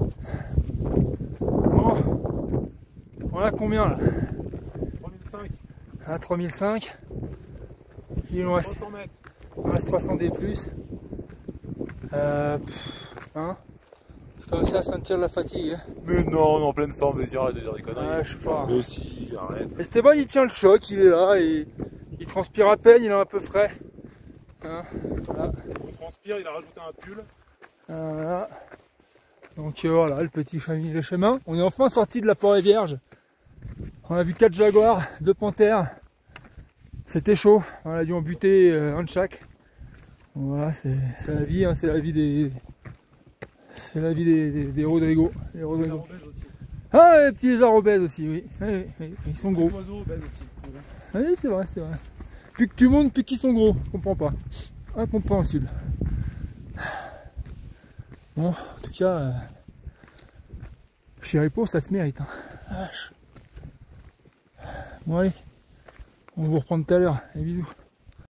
Bon, on a combien là? 3005. À 3005. Il nous reste 300 mètres. Il reste 300 des plus. Hein, c'est comme ça tire de la fatigue. Hein. Mais non, on est en pleine forme, vas-y, arrête de dire des conneries. Ouais, je sais pas. Mais si, arrête. Esteban il tient le choc, il est là et il transpire à peine, il est un peu frais. Hein, voilà. On transpire, il a rajouté un pull. Voilà. Donc voilà, le petit chemin. On est enfin sorti de la forêt vierge. On a vu 4 jaguars, 2 panthères. C'était chaud, on a dû en buter un de chaque. Voilà, c'est la vie, hein, c'est la vie des. C'est la vie des Rodrigo. Les Rodrigo. Aussi. Ah, les petits lézards obèses aussi, oui. Oui, oui, ils sont gros. Les oiseaux obèses aussi. Oui, c'est vrai, c'est vrai. Plus que tu montes, plus qu'ils sont gros. Je comprends pas. Incompréhensible. Bon, en tout cas, chez Ripo, ça se mérite. Hein. Vache. Bon, allez. On va vous reprendre tout à l'heure. Et bisous.